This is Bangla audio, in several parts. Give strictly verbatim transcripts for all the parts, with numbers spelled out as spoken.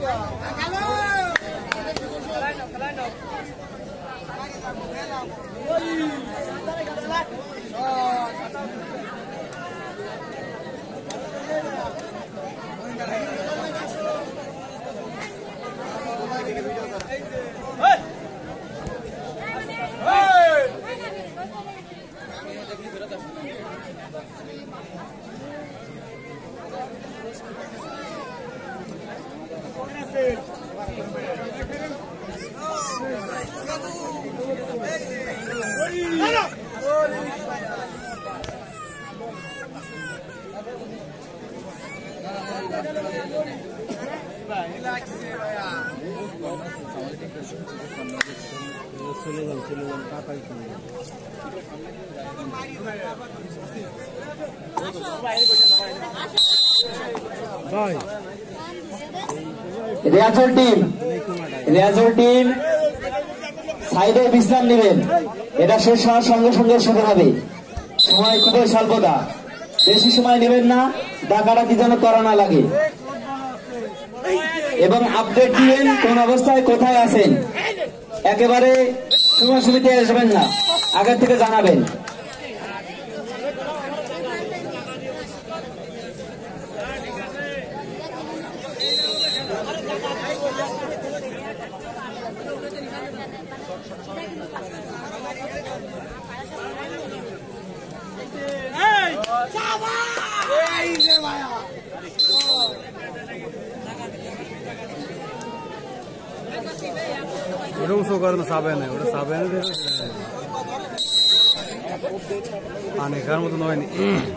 রিয়াজুল টিম রিয়াজুল টিম সাইডে বিশ্রাম নেবেন। এটা শেষ হওয়ার সঙ্গে সঙ্গে শুরু হবে। সময় খুবই স্বল্পতা, বেশি সময় নেবেন না, ডাকাডাকি যেন করা না লাগে। এবং আপডেট দিবেন কোন অবস্থায় কোথায় আছেন। একেবারে সময় সুবিধে আসবেন না, আগের থেকে জানাবেন। ওটা উঁচু করে না, সাবে না, ওটা সাবে না, অনেকের মতো নয়নি।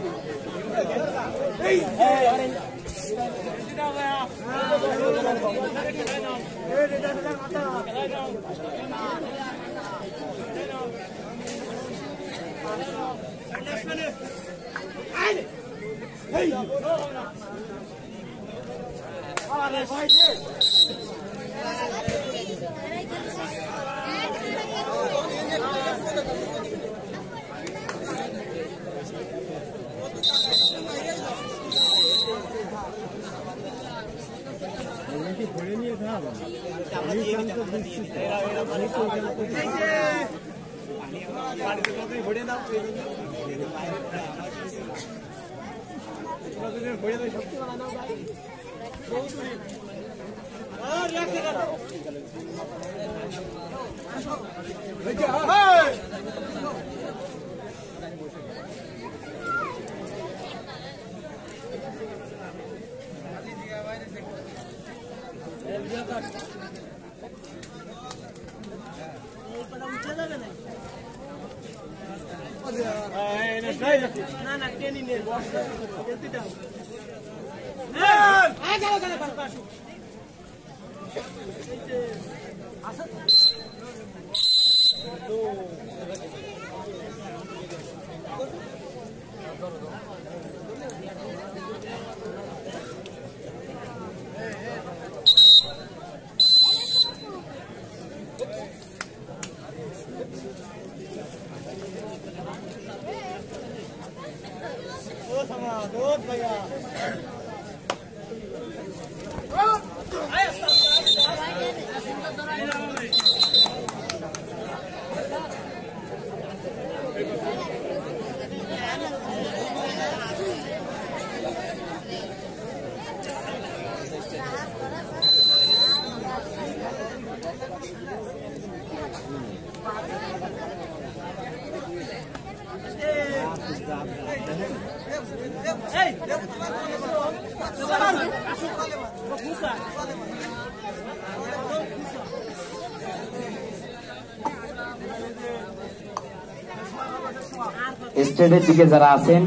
স্টেজের দিকে যারা আছেন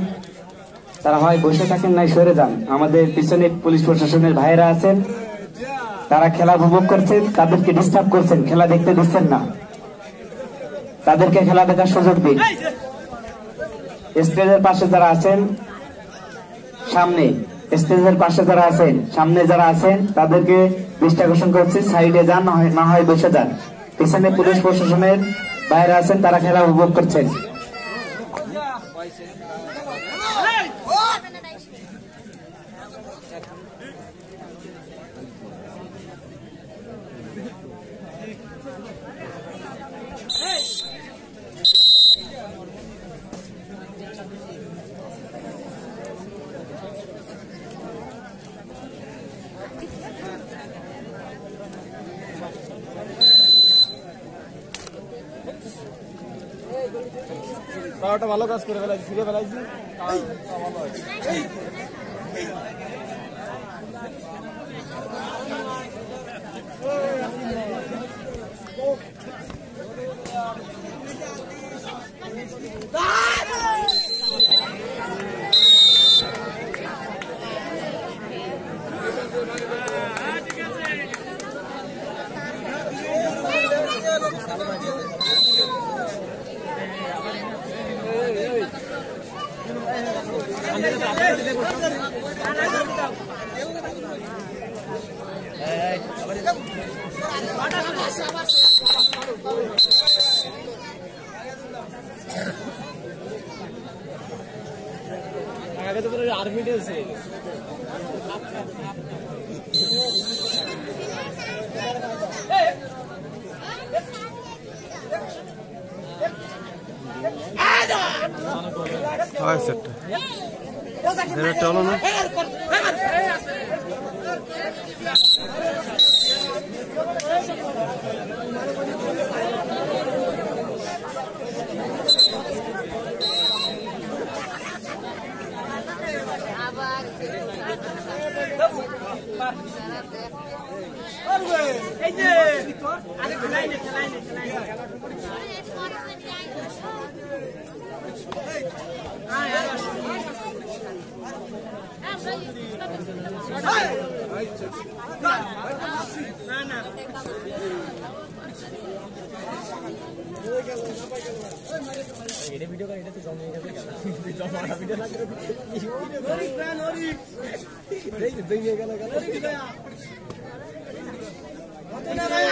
তারা হয় বসে থাকেন, নাই সরে যান। আমাদের পিছনে পুলিশ প্রশাসনের ভাইরা আছেন, তারা খেলা উপভোগ করছেন, তাদেরকে ডিস্টার্ব করছেন, খেলা দেখতে দিচ্ছেন না, তাদেরকে খেলা দেখার সুযোগ দিন। স্টেজের পাশে যারা আছেন, সামনে স্টেজের পাশে যারা আছেন, সামনে যারা আছেন, তাদেরকে দৃষ্টি আকর্ষণ করছি, সাইডে যান, না হয় বসে যান। পিছনে পুলিশ প্রশাসনের ভাইরা আছেন, তারা খেলা উপভোগ করছেন। তাওটা ভালো কাজ করে ফেলাইছি ফিরে ফেলাইছি ভালো হয়েছে আগে তো পুরো আর্মি ডে আছে হয় সেটটা এটা হলো না এই যে আরে লাইনে লাইনে লাইনে না না এটা ভিডিও করে এটা তো জমে গেছে জমা ভিডিও না করে ওরি প্রাণ ওরি এই যে জমে গেল গেল না ভাই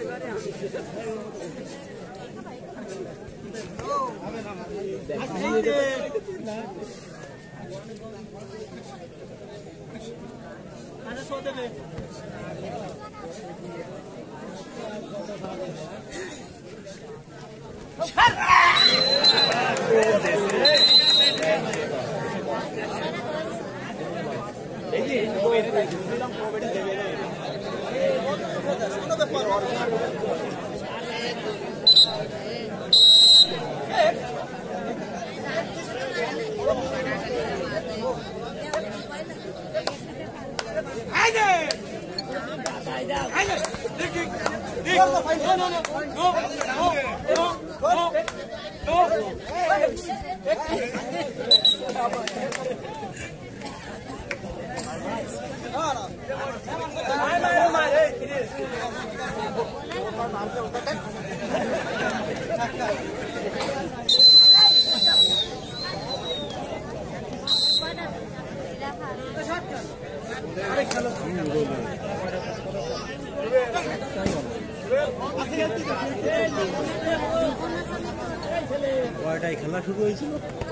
আরে সো দেবে কয়টায় খেলা শুরু হয়েছিল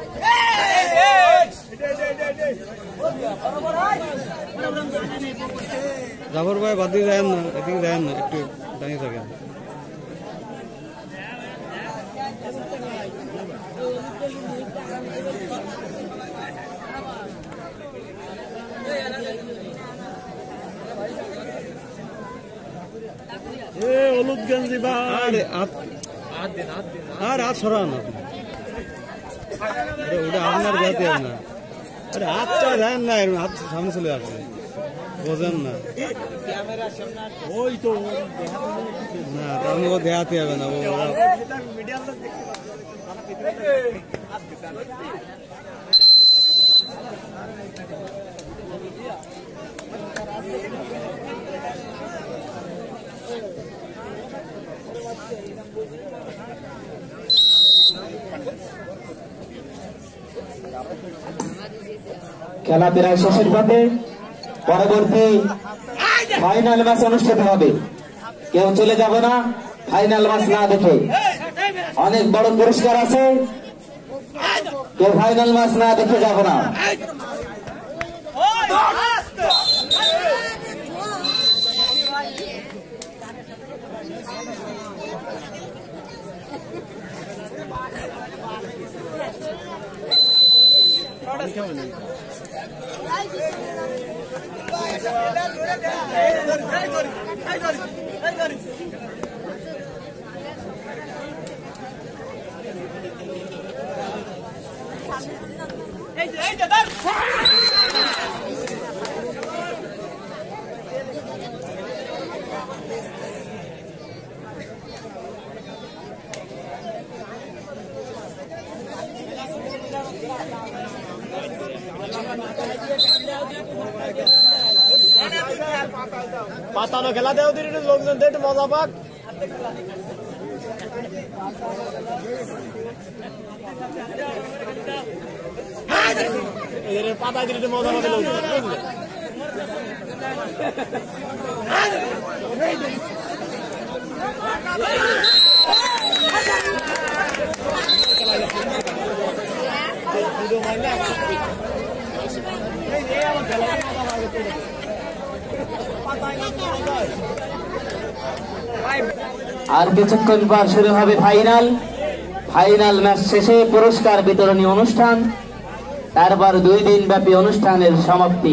জাফর ভাই বাদ দিয়ে দেন না এদিকে দেন না একটু দাঁড়িয়ে থাকেন হলুদ গঞ্জি ভাই আর হাত সরান ওটা আপনার যাতে না আরে হাতটা দেন না হাত সামনে চলে আসবে বোঝেন না ওই তো না তাহলে ও দেখাতে হবে না খেলা প্রায় শেষের পথে পরবর্তী ফাইনাল ম্যাচ অনুষ্ঠিত হবে কেউ চলে যাব না ফাইনাল ম্যাচ না দেখে অনেক বড় পুরস্কার আছে কেউ ফাইনাল ম্যাচ না দেখে যাব না পাতানো খেলা দেও দিন লোকজন একটু মজা পাক পাতায় দিন একটু মজা পাবে লোকজন আর কিছুক্ষণ পর শুরু হবে ফাইনাল ফাইনাল ম্যাচ শেষে পুরস্কার বিতরণী অনুষ্ঠান, তারপর দুই দিন ব্যাপী অনুষ্ঠানের সমাপ্তি।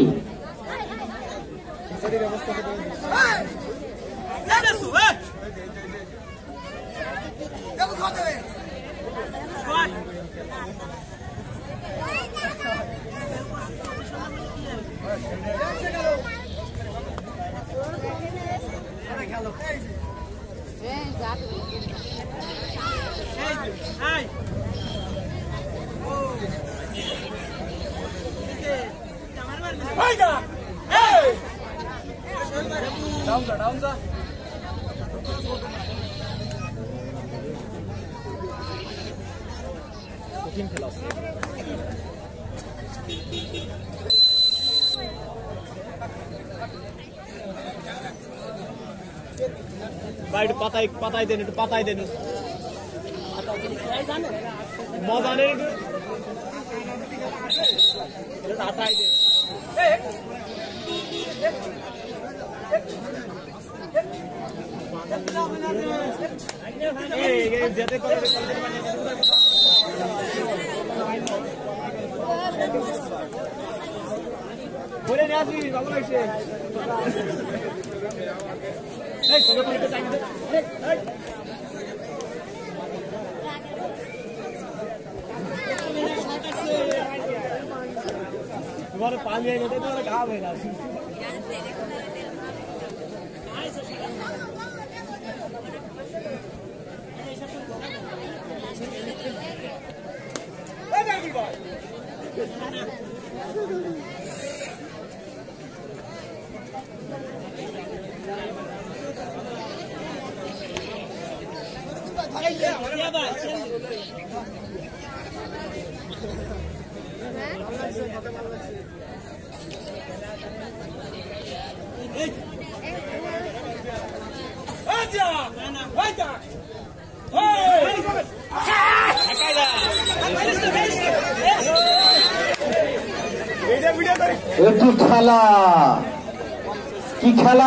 একটু পাতায় পাতায় দেন একটু পাতায় দেন মজা নেই একটু আটাই দেন যেতে করে বলে নিয়ে আসি বাবু এসে तुम्हारे पानी आएंगे तो तुम्हारा घाव है ना একটু খেলা কি খেলা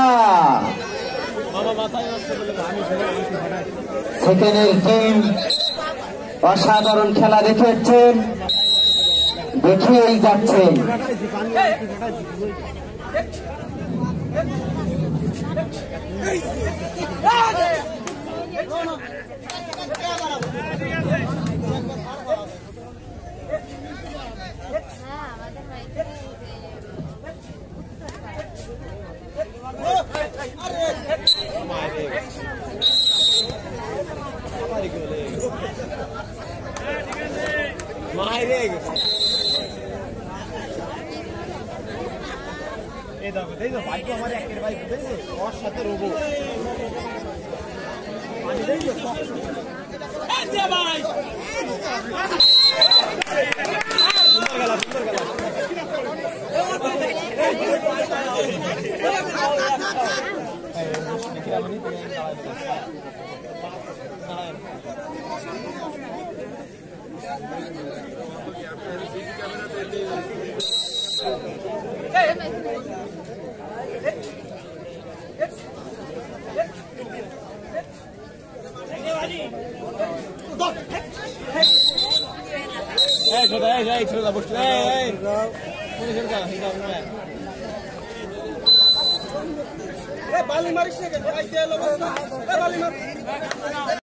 সেকেন্ডের টিম অসাধারণ খেলা দেখিয়েছেন, দেখিয়েই যাচ্ছেন। সাথে রোবো বালি মারিস